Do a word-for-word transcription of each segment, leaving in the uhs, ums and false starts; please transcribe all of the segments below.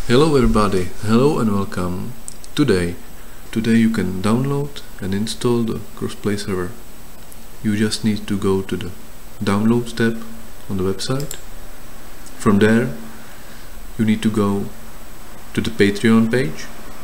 Hello everybody, hello and welcome. Today, today you can download and install the Crossplay server. You just need to go to the Downloads tab on the website. From there, you need to go to the Patreon page.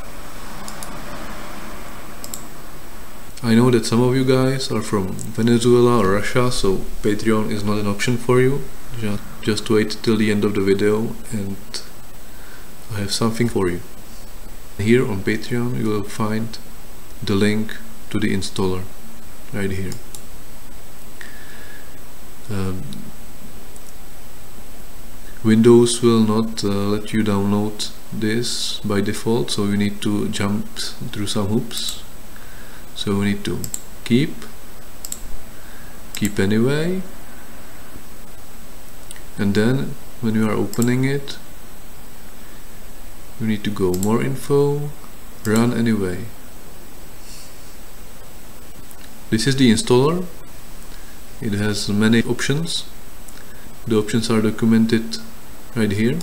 I know that some of you guys are from Venezuela or Russia, so Patreon is not an option for you. Just, just wait till the end of the video and I have something for you. Here on Patreon you will find the link to the installer right here. Um, Windows will not uh, let you download this by default, so you need to jump through some hoops. So we need to keep, keep anyway, and then when you are opening it, you need to go more info, run anyway. This is the installer. It has many options. The options are documented right here.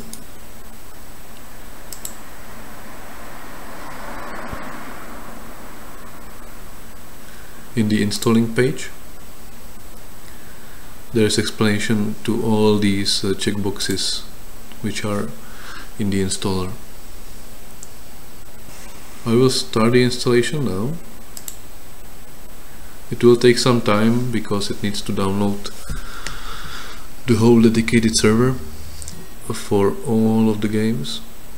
In the installing page, there is explanation to all these uh, checkboxes which are in the installer. I will start the installation now. It will take some time because it needs to download the whole dedicated server for all of the games.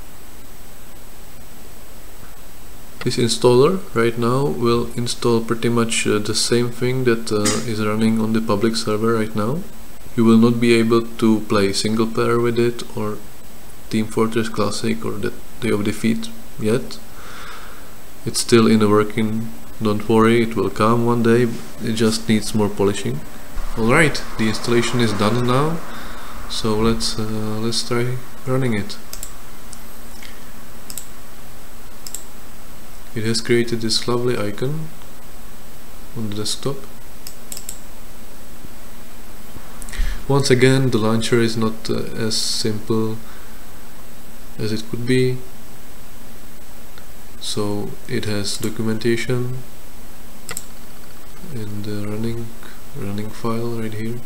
This installer right now will install pretty much uh, the same thing that uh, is running on the public server right now. You will not be able to play single player with it or Team Fortress Classic or the Day of Defeat yet. It's still in the working, don't worry, it will come one day, it just needs more polishing. Alright, the installation is done now, so let's, uh, let's try running it. It has created this lovely icon on the desktop. Once again, the launcher is not uh, as simple as it could be. So it has documentation in the running running file right here.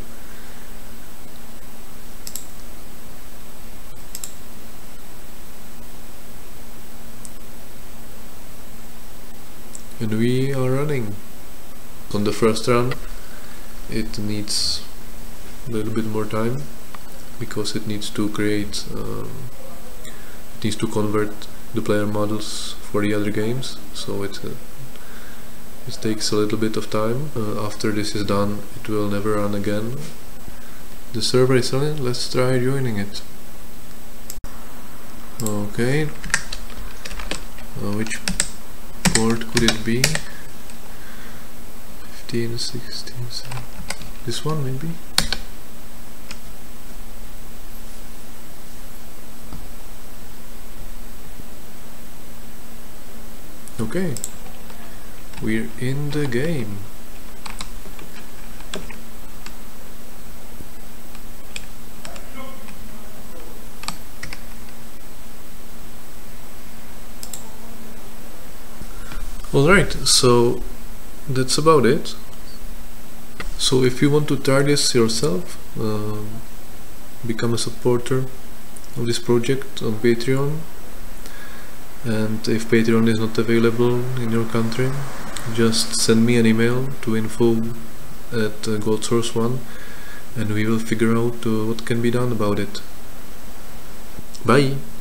And we are running. On the first run it needs a little bit more time because it needs to create um, it needs to convert the player models for the other games, so it, uh, it takes a little bit of time. Uh, after this is done, it will never run again. The server is running, let's try joining it. Okay, uh, which port could it be? fifteen, sixteen, seventeen. This one maybe? Okay, we're in the game. Alright, so that's about it. So if you want to try this yourself, uh, become a supporter of this project on Patreon. And if Patreon is not available in your country, just send me an email to info at uh, Gold Source one and we will figure out uh, what can be done about it. Bye!